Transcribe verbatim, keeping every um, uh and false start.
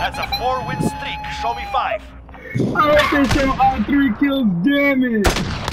That's a four-win streak. Show me five. I hope they show all three kills, damn it!